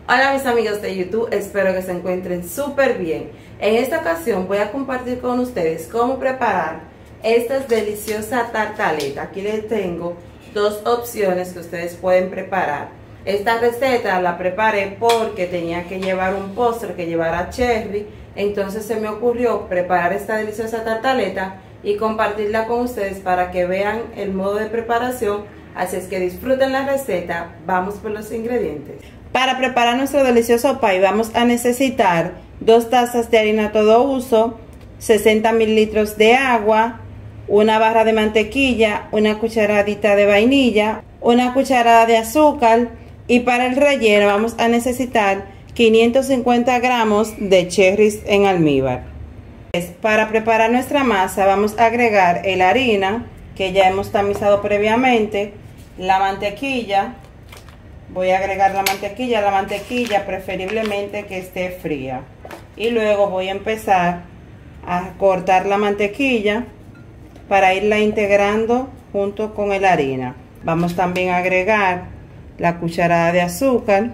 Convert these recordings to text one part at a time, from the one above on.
Hola mis amigos de YouTube, espero que se encuentren súper bien. En esta ocasión voy a compartir con ustedes cómo preparar esta deliciosa tartaleta. Aquí les tengo dos opciones que ustedes pueden preparar. Esta receta la preparé porque tenía que llevar un postre que llevara cherry. Entonces se me ocurrió preparar esta deliciosa tartaleta y compartirla con ustedes para que vean el modo de preparación. Así es que disfruten la receta. Vamos por los ingredientes. Para preparar nuestro delicioso pie vamos a necesitar 2 tazas de harina todo uso, 60 mililitros de agua, una barra de mantequilla, una cucharadita de vainilla, una cucharada de azúcar, y para el relleno vamos a necesitar 550 gramos de cherries en almíbar. Para preparar nuestra masa vamos a agregar la harina que ya hemos tamizado previamente, la mantequilla. Voy a agregar la mantequilla preferiblemente que esté fría, y luego voy a empezar a cortar la mantequilla para irla integrando junto con la harina. Vamos también a agregar la cucharada de azúcar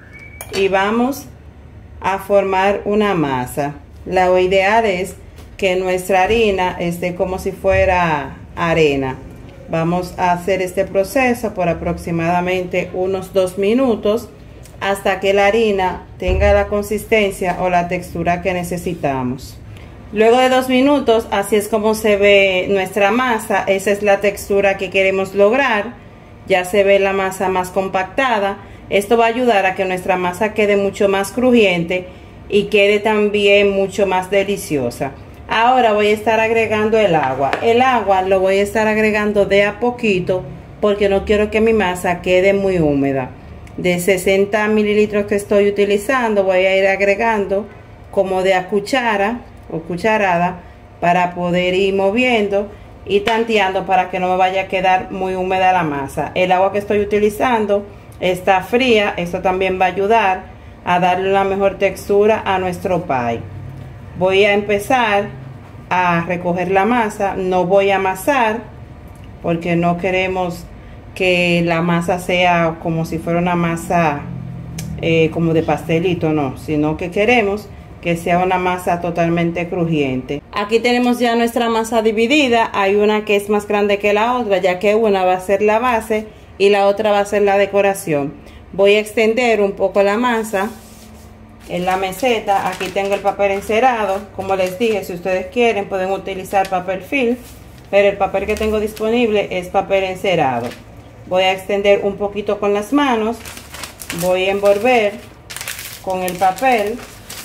y vamos a formar una masa. Lo ideal es que nuestra harina esté como si fuera arena. Vamos a hacer este proceso por aproximadamente unos 2 minutos hasta que la harina tenga la consistencia o la textura que necesitamos. Luego de 2 minutos, así es como se ve nuestra masa. Esa es la textura que queremos lograr. Ya se ve la masa más compactada. Esto va a ayudar a que nuestra masa quede mucho más crujiente y quede también mucho más deliciosa. Ahora voy a estar agregando el agua. El agua lo voy a estar agregando de a poquito porque no quiero que mi masa quede muy húmeda. De 60 mililitros que estoy utilizando, voy a ir agregando como de a cuchara o cucharada para poder ir moviendo y tanteando para que no me vaya a quedar muy húmeda la masa. El agua que estoy utilizando está fría. Esto también va a ayudar a darle una mejor textura a nuestro pie. Voy a empezar a recoger la masa. No voy a amasar porque no queremos que la masa sea como si fuera una masa como de pastelito, no, sino que queremos que sea una masa totalmente crujiente. Aquí tenemos ya nuestra masa dividida. Hay una que es más grande que la otra, ya que una va a ser la base y la otra va a ser la decoración. Voy a extender un poco la masa en la meseta. Aquí tengo el papel encerado. Como les dije, si ustedes quieren pueden utilizar papel film, pero el papel que tengo disponible es papel encerado. Voy a extender un poquito con las manos, voy a envolver con el papel,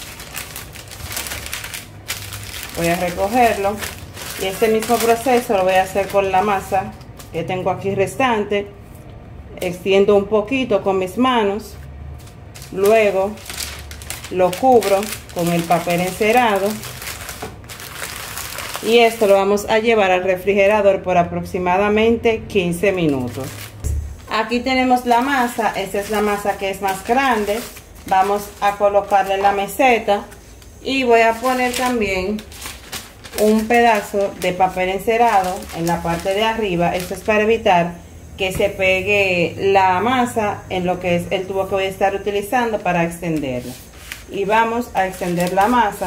voy a recogerlo, y este mismo proceso lo voy a hacer con la masa que tengo aquí restante. Extiendo un poquito con mis manos, luego lo cubro con el papel encerado y esto lo vamos a llevar al refrigerador por aproximadamente 15 minutos. Aquí tenemos la masa. Esta es la masa que es más grande. Vamos a colocarla en la meseta y voy a poner también un pedazo de papel encerado en la parte de arriba. Esto es para evitar que se pegue la masa en lo que es el tubo que voy a estar utilizando para extenderla. Y vamos a extender la masa.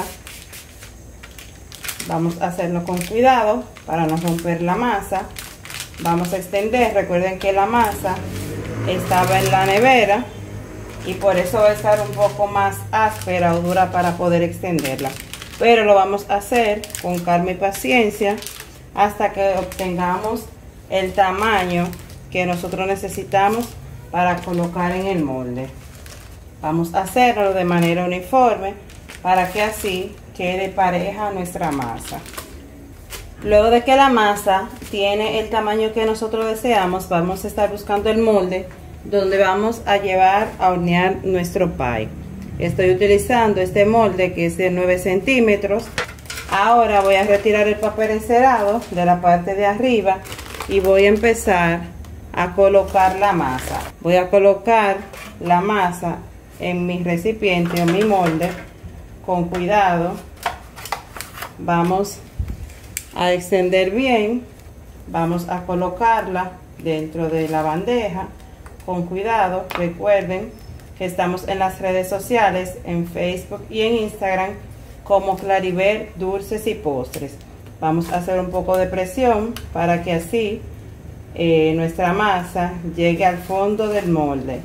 Vamos a hacerlo con cuidado para no romper la masa. Vamos a extender. Recuerden que la masa estaba en la nevera y por eso va a estar un poco más áspera o dura para poder extenderla, pero lo vamos a hacer con calma y paciencia hasta que obtengamos el tamaño que nosotros necesitamos para colocar en el molde. Vamos a hacerlo de manera uniforme para que así quede pareja nuestra masa. Luego de que la masa tiene el tamaño que nosotros deseamos, vamos a estar buscando el molde donde vamos a llevar a hornear nuestro pie. Estoy utilizando este molde que es de 9 centímetros. Ahora voy a retirar el papel encerado de la parte de arriba y voy a empezar a colocar la masa. Voy a colocar la masa en mi recipiente o mi molde con cuidado. Vamos a extender bien. Vamos a colocarla dentro de la bandeja con cuidado. Recuerden que estamos en las redes sociales, en Facebook y en Instagram, como Claribel Dulces y Postres. Vamos a hacer un poco de presión para que así nuestra masa llegue al fondo del molde.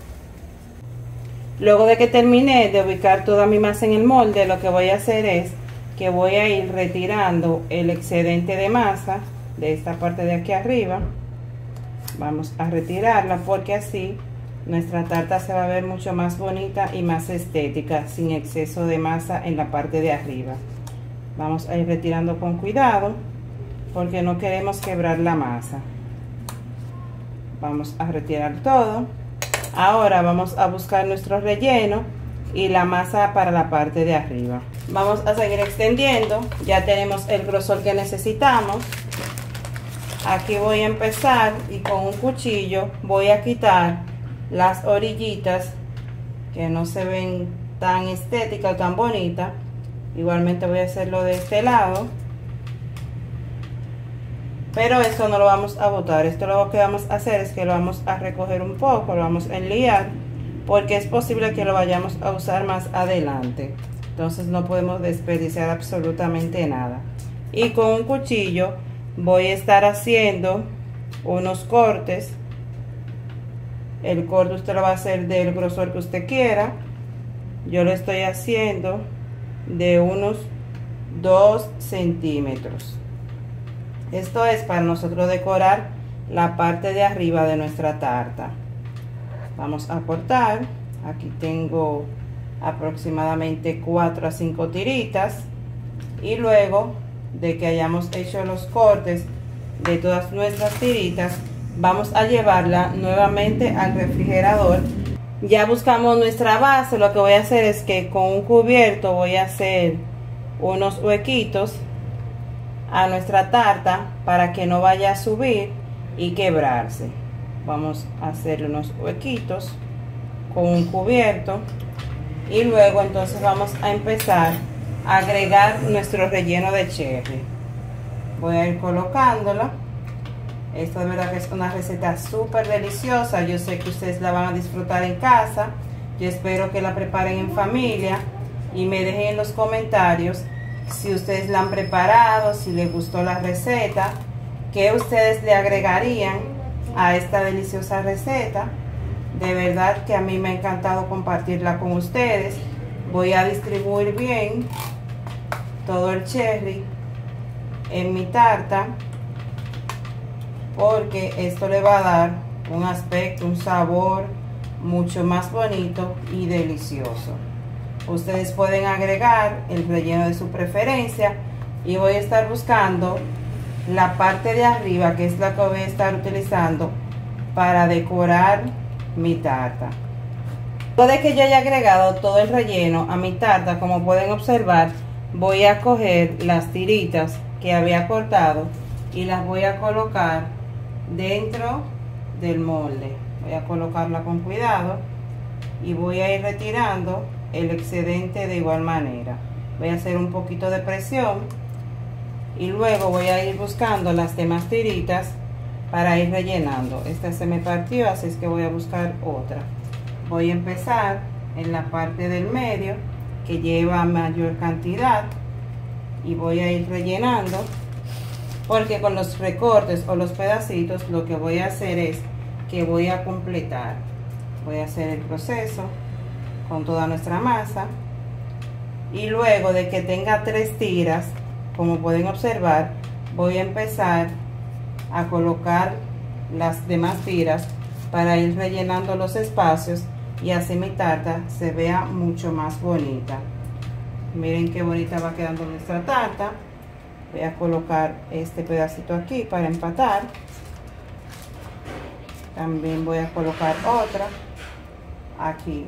Luego de que termine de ubicar toda mi masa en el molde, lo que voy a hacer es que voy a ir retirando el excedente de masa de esta parte de aquí arriba. Vamos a retirarla porque así nuestra tarta se va a ver mucho más bonita y más estética, sin exceso de masa en la parte de arriba. Vamos a ir retirando con cuidado porque no queremos quebrar la masa. Vamos a retirar todo. Ahora vamos a buscar nuestro relleno y la masa para la parte de arriba. Vamos a seguir extendiendo. Ya tenemos el grosor que necesitamos. Aquí voy a empezar y con un cuchillo voy a quitar las orillitas que no se ven tan estéticas o tan bonitas. Igualmente voy a hacerlo de este lado, pero esto no lo vamos a botar. Esto lo que vamos a hacer es que lo vamos a recoger un poco, lo vamos a enliar porque es posible que lo vayamos a usar más adelante. Entonces no podemos desperdiciar absolutamente nada. Y con un cuchillo voy a estar haciendo unos cortes. El corte usted lo va a hacer del grosor que usted quiera. Yo lo estoy haciendo de unos 2 centímetros. Esto es para nosotros decorar la parte de arriba de nuestra tarta. Vamos a cortar. Aquí tengo aproximadamente 4 a 5 tiritas. Y luego de que hayamos hecho los cortes de todas nuestras tiritas, vamos a llevarla nuevamente al refrigerador. Ya buscamos nuestra base. Lo que voy a hacer es que con un cubierto voy a hacer unos huequitos a nuestra tarta para que no vaya a subir y quebrarse. Vamos a hacer unos huequitos con un cubierto y luego entonces vamos a empezar a agregar nuestro relleno de cherry. Voy a ir colocándola. Esto de verdad que es una receta súper deliciosa. Yo sé que ustedes la van a disfrutar en casa. Yo espero que la preparen en familia y me dejen en los comentarios si ustedes la han preparado, si les gustó la receta, qué ustedes le agregarían a esta deliciosa receta. De verdad que a mí me ha encantado compartirla con ustedes. Voy a distribuir bien todo el cherry en mi tarta, porque esto le va a dar un aspecto, un sabor mucho más bonito y delicioso. Ustedes pueden agregar el relleno de su preferencia y voy a estar buscando la parte de arriba, que es la que voy a estar utilizando para decorar mi tarta. Luego de que yo haya agregado todo el relleno a mi tarta, como pueden observar, voy a coger las tiritas que había cortado y las voy a colocar dentro del molde. Voy a colocarla con cuidado y voy a ir retirando el excedente de igual manera. Voy a hacer un poquito de presión y luego voy a ir buscando las demás tiritas para ir rellenando. Esta se me partió, así es que voy a buscar otra. Voy a empezar en la parte del medio que lleva mayor cantidad y voy a ir rellenando, porque con los recortes o los pedacitos lo que voy a hacer es que voy a completar. Voy a hacer el proceso con toda nuestra masa y luego de que tenga 3 tiras, como pueden observar, voy a empezar a colocar las demás tiras para ir rellenando los espacios y así mi tarta se vea mucho más bonita. Miren qué bonita va quedando nuestra tarta. Voy a colocar este pedacito aquí para empatar. También voy a colocar otra aquí.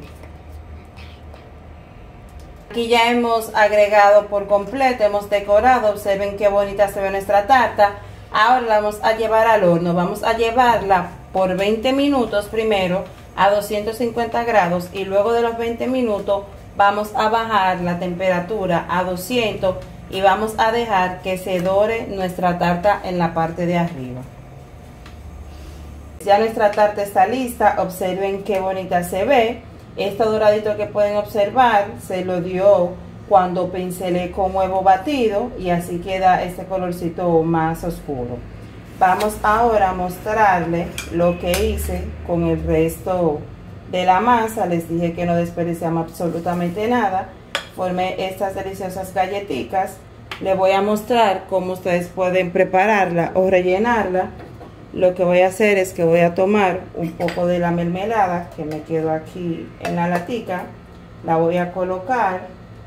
Aquí ya hemos agregado por completo, hemos decorado. Observen qué bonita se ve nuestra tarta. Ahora la vamos a llevar al horno. Vamos a llevarla por 20 minutos primero a 250 grados y luego de los 20 minutos vamos a bajar la temperatura a 200 y vamos a dejar que se dore nuestra tarta en la parte de arriba. Ya nuestra tarta está lista. Observen qué bonita se ve. Este doradito que pueden observar se lo dio cuando pincelé con huevo batido y así queda este colorcito más oscuro. Vamos ahora a mostrarle lo que hice con el resto de la masa. Les dije que no desperdiciamos absolutamente nada. Formé estas deliciosas galletitas. Les voy a mostrar cómo ustedes pueden prepararla o rellenarla. Lo que voy a hacer es que voy a tomar un poco de la mermelada que me quedó aquí en la latica. La voy a colocar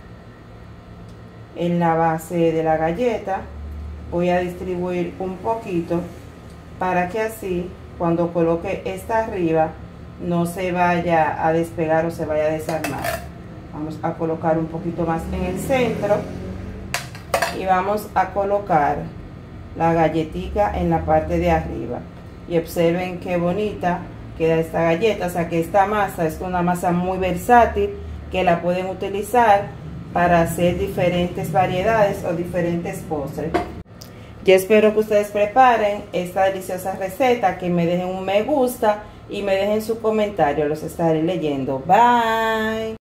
en la base de la galleta. Voy a distribuir un poquito para que así cuando coloque esta arriba no se vaya a despegar o se vaya a desarmar. Vamos a colocar un poquito más en el centro y vamos a colocar la galletita en la parte de arriba. Y observen qué bonita queda esta galleta. O sea que esta masa es una masa muy versátil que la pueden utilizar para hacer diferentes variedades o diferentes postres. Yo espero que ustedes preparen esta deliciosa receta, que me dejen un me gusta y me dejen su comentario. Los estaré leyendo. Bye.